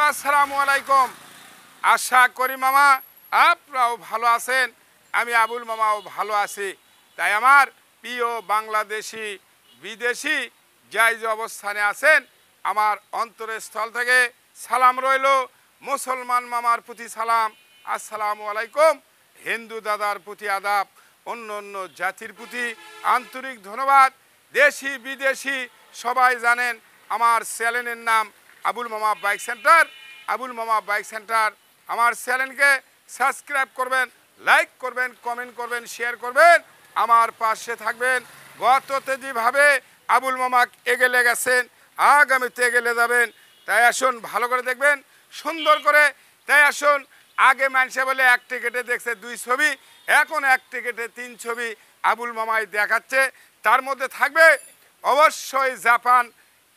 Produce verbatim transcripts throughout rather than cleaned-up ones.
আসসালামু আলাইকুম। আশা করি মামা আপনারাও ভালো আছেন, আমি আবুল মামাও ভালো আছি। তাই আমার প্রিয় বাংলাদেশি বিদেশি যাই যে অবস্থানে আছেন, আমার অন্তরের স্থল থেকে সালাম রইল। মুসলমান মামার প্রতি সালাম, আসসালামু আলাইকুম। হিন্দু দাদার প্রতি আদাব, অন্য অন্য জাতির প্রতি আন্তরিক ধন্যবাদ। দেশি বিদেশি সবাই জানেন আমার চ্যানেলের নাম আবুল মামা বাইক সেন্টার। আবুল মামা বাইক সেন্টার আমার চ্যানেলকে সাবস্ক্রাইব করবেন, লাইক করবেন, কমেন্ট করবেন, শেয়ার করবেন, আমার পাশে থাকবেন। গততে যেভাবে আবুল মামা এগেলে গেছেন, আগামীতে এগেলে যাবেন। তাই আসুন ভালো করে দেখবেন, সুন্দর করে। তাই আসুন, আগে মানুষে বলে এক টিকেটে দেখছে দুই ছবি, এখন এক টিকেটে তিন ছবি আবুল মামাই দেখাচ্ছে। তার মধ্যে থাকবে অবশ্যই জাপান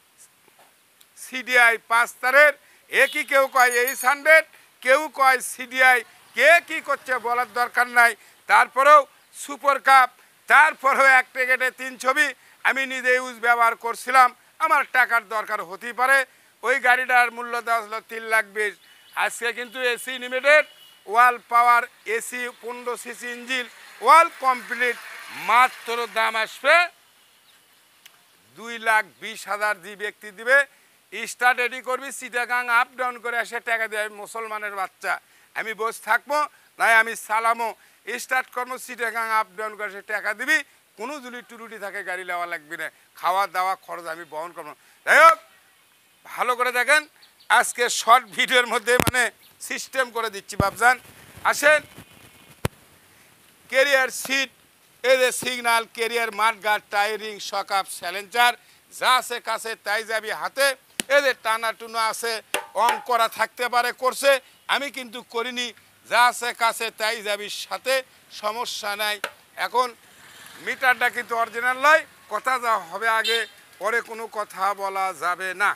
সিডিআই পাঁচ তারের, একই কেউ কয় এইচ হান্ড্রেড, কেউ কয় সিডিআই, কে কী করছে বলার দরকার নাই। তারপরেও সুপার কাপ, তারপরেও এক টিকেটে তিন ছবি। আমি নিজে ইউজ ব্যবহার করছিলাম, আমার টাকার দরকার হতেই পারে। ওই গাড়িটার মূল্য দেওয়া হলো তিন লাখ বিশ। আজকে কিন্তু এসি লিমিটেড ওয়াল পাওয়ার এসি পনেরো সিসি ইঞ্জিন ওয়াল কমপ্লিট মাত্র দাম আসবে দুই লাখ বিশ হাজার। যে ব্যক্তি দিবে স্টার্ট রেডি করবি, চিটাগাং আপ ডাউন করে এসে টাকা দেয়। মুসলমানের বাচ্চা, আমি বসে থাকবো নাই, আমি সালামো স্টার্ট করবো, চিটাগাং আপ ডাউন করে এসে টাকা দিবি। কোনো যদি টুরুটি থাকে গাড়ি নেওয়া লাগবে না, খাওয়া দাওয়া খরচ আমি বহন করবো। যাই হোক, ভালো করে দেখেন। আজকে শর্ট ভিডিওর মধ্যে মানে সিস্টেম করে দিচ্ছি বাবজান। আসেন, কেরিয়ার সিট, এদের সিগনাল, কেরিয়ার মাঠগার্ড, টায়ারিং, শকআপ, স্যালেঞ্জার যা আছে কাছে তাই যাবি হাতে। এদের টানা টুনা আছে, অন করা থাকতে পারে, করছে, আমি কিন্তু করিনি। যা আছে কাছে তাই যাবি সাথে, সমস্যা নাই। এখন মিটারটা কিন্তু অরিজিনাল নয়, কথা যা হবে আগে, পরে কোনো কথা বলা যাবে না।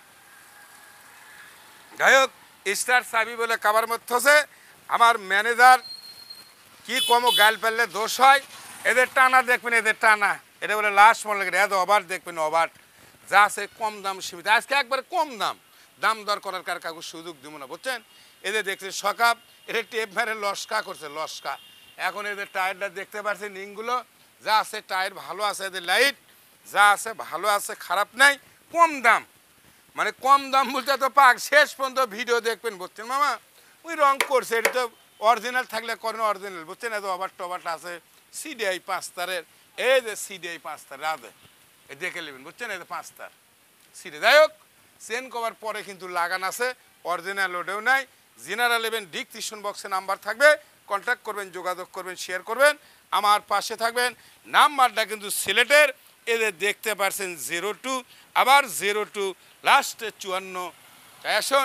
যাই হোক, স্টার চাবি বলে কাবার মধ্যে আছে। আমার ম্যানেজার কি কম গাল ফেললে দোষ হয়। এদের টানা দেখবেন, এদের টানা, এটা বলে লাস্ট মনে লাগে, এত অবার দেখবেন, অবার যা আছে কম দাম সীমিত। আজকে একবারে কম দাম, দাম দর করার কার কাউকে সুযোগ দিব না, বুঝছেন। এদের দেখছে শকআপ, এদের টেপ মেরে লস্কা করছে, লস্কা। এখন এদের টায়ারটা দেখতে পাচ্ছেন, রিংগুলো যা আছে টায়ার ভালো আছে, এদের লাইট যা আছে ভালো আছে, খারাপ নাই, কম দাম। মানে কম দাম বলতে তো পাক শেষ পর্যন্ত ভিডিও দেখবেন, বুঝছেন মামা। ওই রং করছে, এটা তো অরিজিনাল থাকলে করেন অরিজিনাল, বুঝছেন। এত অবার টবারটা আছে সিডিআই পাঁচ তারের, এই যে সিডিআই পাঁচ তার রাধে এই দেখে নেবেন, বুঝছেন। এই যে পাঁচ তার সিডি। যাই হোক, চেন কভার পরে কিন্তু লাগান আছে, অরিজিনাল ওটাও নাই। জেনারেল নেবেন, ডিসক্রিপশন বক্সে নাম্বার থাকবে, কন্ট্যাক্ট করবেন, যোগাযোগ করবেন, শেয়ার করবেন, আমার পাশে থাকবেন। নাম্বারটা কিন্তু সিলেটের, এদের দেখতে পাচ্ছেন জিরো টু, আবার জিরো টু লাস্টে চুয়ান্ন। তাই আসুন,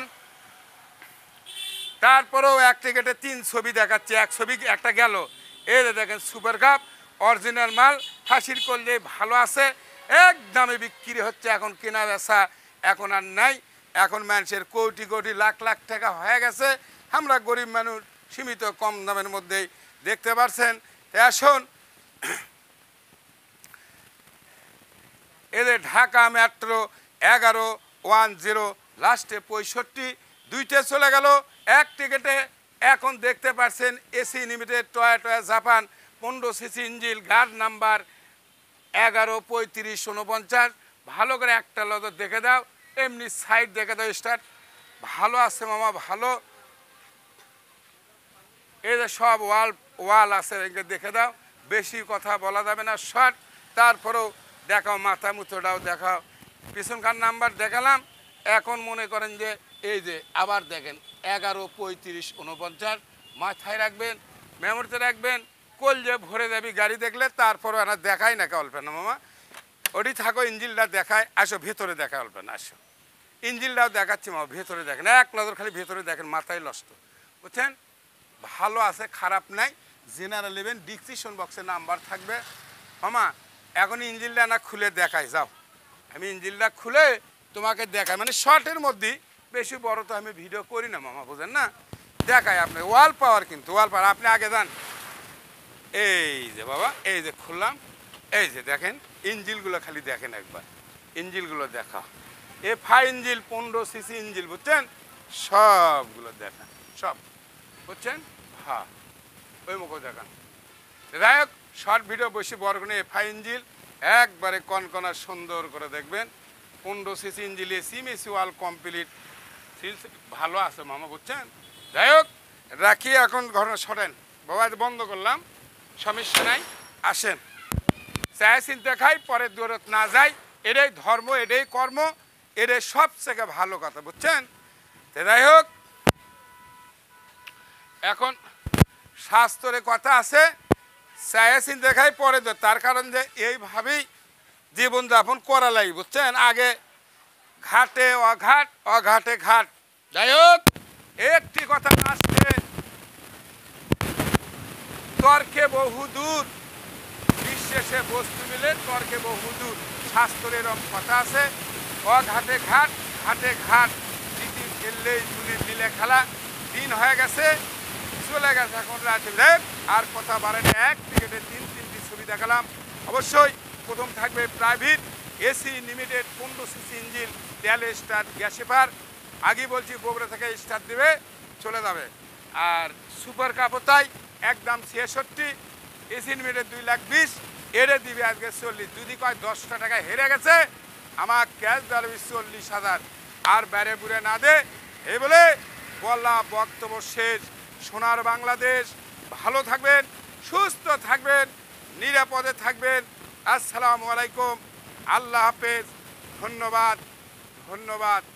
তারপরেও এক টিকেটে তিন ছবি দেখাচ্ছে, এক ছবি একটা গেল। এই দেখেন সুপার কাপ, অরিজিনাল মাল, হাসির করলে ভালো আছে, একদমে বিক্রি হচ্ছে। এখন কেনা বেচা এখন আর নাই, এখন মানুষের কোটি কোটি লাখ লাখ টাকা হয়ে গেছে। আমরা গরিব মানুষ সীমিত কম দামের মধ্যেই দেখতে পাচ্ছেন। তাই আসুন, এদের ঢাকা মেট্রো এগারো ওয়ান জিরো লাস্টে পঁয়ষট্টি, দুইটা চলে গেল এক টিকেটে। এখন দেখতে পাচ্ছেন এসি লিমিটেড টয়োটা জাপান পনেরো সিসি ইঞ্জিন, গার্ড নাম্বার এগারো পঁয়ত্রিশ উনপঞ্চাশ। ভালো করে একটা লজর দেখে দাও, এমনি সাইড দেখে দাও, স্টার্ট ভালো আছে মামা, ভালো। এই যে সব ওয়াল ওয়াল আছে, দেখে দাও, বেশি কথা বলা যাবে না, শর্ট। তারপরেও দেখাও মাথা মুথোটাও দেখাও, পিছনকার নাম্বার দেখালাম। এখন মনে করেন যে এই যে আবার দেখেন এগারো পঁয়ত্রিশ উনপঞ্চাশ, মাথায় রাখবেন, মেমোরিতে রাখবেন, কল যে ভরে যাবি গাড়ি দেখলে। তারপরে আর দেখাই না অল্প না মামা, ওটি থাকো, ইঞ্জিনটা দেখায়। আসো ভেতরে দেখা অল্প না, আসো ইঞ্জিনটাও দেখাচ্ছি মামা, ভেতরে দেখেন, এক নজর খালি ভেতরে দেখেন, মাথায় লস্ত, বুঝছেন। ভালো আছে, খারাপ নাই। জেনারেল নেবেন, ডিসক্রিপশন বক্সে নাম্বার থাকবে মামা। এখন ইঞ্জিনটা না খুলে দেখাই, যাও আমি ইঞ্জিনটা খুলে তোমাকে দেখাই, মানে শর্টের মধ্যে, বেশি বড় তো আমি ভিডিও করি না মামা, বুঝেন না। দেখাই আপনি ওয়াল পাওয়ার, কিন্তু ওয়াল পাওয়ার আপনি আগে যান। এই যে বাবা, এই যে খুললাম, এই যে দেখেন ইঞ্জিনগুলো খালি দেখেন একবার, ইঞ্জিনগুলো দেখা। এফআই ইঞ্জিন পনেরো সিসি ইঞ্জিন, বুঝছেন। সবগুলো দেখান, সব বুঝছেন? হ্যাঁ, ওই মুখও দেখান। যাই হোক, শর্ট ভিডিও বেশি বড় করে এফআই ইঞ্জিল একবারে কনকনা সুন্দর করে দেখবেন। পনেরো সিসি ইঞ্জিলে সিমিসি ওয়াল কমপ্লিট, ভালো আছে মামা, বুঝছেন? যাই হোক, রাখি এখন ঘটনা সরেন বাবা, বন্ধ করলাম, সমস্যা নাই। আসেন, চায় চিন্তা খাই, পরে দূরত না যাই, এটাই ধর্ম, এটাই কর্ম, এটাই সবথেকে ভালো কথা, বুঝছেন? যাই হোক, এখন শাস্ত্রে কথা আছে, চায় চিন্তা খাই, পরে দূর, তার কারণ যে এইভাবেই জীবনযাপন করা লাগে, বুঝছেন? আগে ঘাটে অঘাট, অঘাটে ঘাট। যাই হোক, একটি কথা আসছে, তর্কে বহুদূর, বিশ্বাসে বস্তু মিলে তর্কে বহুদূর। শাস্ত্রের এরকম কথা আছে, অঘাটে ঘাট, ঘাটে ঘাট, দিদি খেললেই দুনে মিলে খেলা। দিন হয়ে গেছে, চলে গেছে, এখন রাতে আর কথা বাড়েনি। এক টিকেটে তিন তিনটি ছবি দেখালাম। অবশ্যই প্রথম থাকবে প্রাইভেট এসি লিমিটেড পনেরো সিসি ইঞ্জিন, তেল স্টার্ট, গ্যাসেফার। আগে বলছি বগুড়া থেকে স্টার্ট দেবে, চলে যাবে। আর সুপার কাপতাই একদম ছেষট্টি, এসি লিমিটেড দুই লাখ বিশ, এরে দিবে আজকে চল্লিশ। যদি কয় দশটা টাকা হেরে গেছে, আমার ক্যাশ দাঁড়াবে চল্লিশ হাজার। আর বেড়ে বুড়ে না দে, এই বলে বলা বক্তব্য শেষ। সোনার বাংলাদেশ, ভালো থাকবেন, সুস্থ থাকবেন, নিরাপদে থাকবেন। আসসালামু আলাইকুম, আল্লাহ হাফেজ, ধন্যবাদ, ধন্যবাদ।